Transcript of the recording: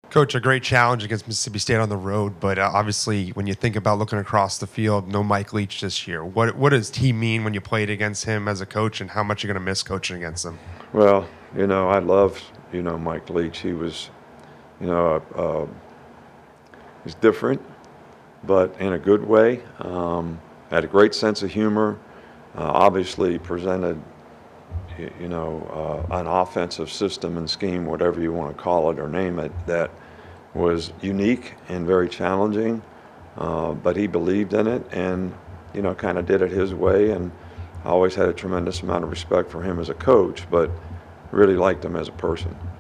Coach, a great challenge against Mississippi State on the road, but obviously, when you think about looking across the field, no Mike Leach this year. What does he mean when you played against him as a coach, and how much you're going to miss coaching against him? Well, I loved, Mike Leach. He was, you know, he's different, but in a good way. Had a great sense of humor. Obviously presented, an offensive system and scheme, whatever you want to call it or name it, that was unique and very challenging. But he believed in it and, kind of did it his way. And I always had a tremendous amount of respect for him as a coach, but really liked him as a person.